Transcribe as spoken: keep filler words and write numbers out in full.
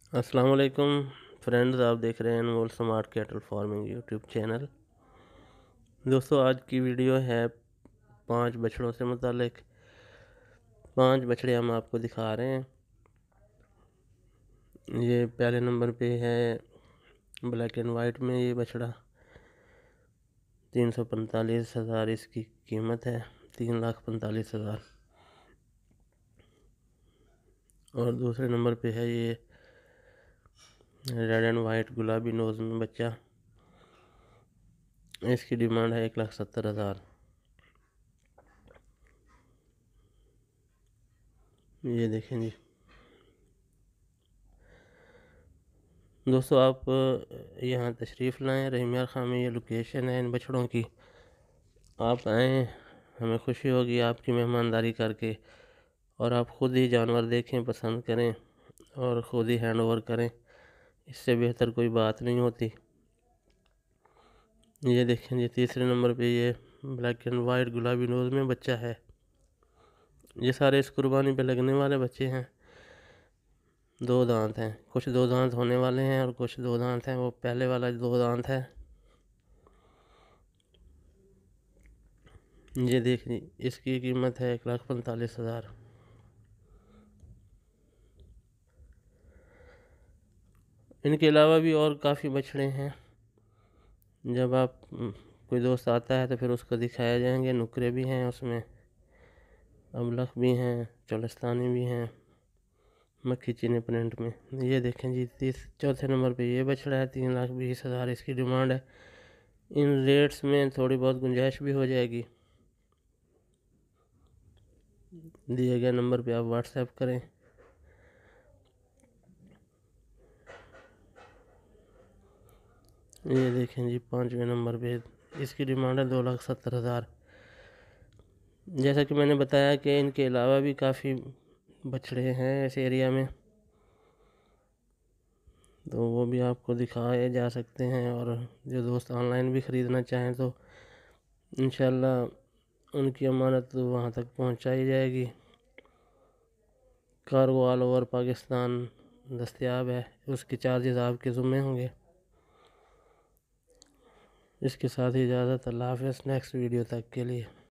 अस्सलाम वालेकुम फ्रेंड्स, आप देख रहे हैं Anmol smart cattle farming YouTube channel. दोस्तों, आज की वीडियो है पांच बछड़ों से मुतालिक। पांच बछड़े हम आपको दिखा रहे हैं। ये पहले नंबर पे है ब्लैक एंड वाइट में ये बछड़ा। तीन सौ पैंतालीस हज़ार इसकी कीमत है, तीन लाख पैंतालीस हज़ार। और दूसरे नंबर पे है ये रेड एंड वाइट गुलाबी नोज में बच्चा। इसकी डिमांड है एक लाख सत्तर हज़ार। ये देखें जी दोस्तों, आप यहाँ तशरीफ़ लाएँ। रहीम खां में ये लोकेशन है इन बछड़ों की। आप आएँ, हमें खुशी होगी आपकी मेहमानदारी करके। और आप ख़ुद ही जानवर देखें, पसंद करें और ख़ुद ही हैंड ओवर करें। इससे बेहतर कोई बात नहीं होती। ये देखें जी, तीसरे नंबर पे ये ब्लैक एंड वाइट गुलाबी नोज में बच्चा है। ये सारे इस कुर्बानी पे लगने वाले बच्चे हैं। दो दांत हैं, कुछ दो दांत होने वाले हैं और कुछ दो दांत हैं। वो पहले वाला दो दांत है। ये देखिए, इसकी कीमत है एक लाख पैंतालीस हज़ार। इनके अलावा भी और काफ़ी बछड़े हैं। जब आप कोई दोस्त आता है तो फिर उसको दिखाया जाएंगे। नुकरे भी हैं उसमें, अबलख भी हैं, चोलिस्तानी भी हैं, मक्खी चीनी प्रिंट में। ये देखें जी, तीस चौथे नंबर पे ये बछड़ा है। तीन लाख बीस हज़ार इसकी डिमांड है। इन रेट्स में थोड़ी बहुत गुंजाइश भी हो जाएगी। दिए गए नंबर पे आप व्हाट्सएप करें। ये देखें जी, पाँचवें नंबर पे इसकी डिमांड है दो लाख सत्तर हज़ार। जैसा कि मैंने बताया कि इनके अलावा भी काफ़ी बछड़े हैं इस एरिया में, तो वो भी आपको दिखाए जा सकते हैं। और जो दोस्त ऑनलाइन भी ख़रीदना चाहें तो इंशाल्लाह उनकी अमानत वहाँ तक पहुँचाई जाएगी। कार्गो ऑल ओवर पाकिस्तान दस्तयाब है। उसके चार्जेस आपके ज़िम्मे होंगे। इसके साथ ही इजाज़त। अल्लाह हाफ़िज़। नेक्स्ट वीडियो तक के लिए।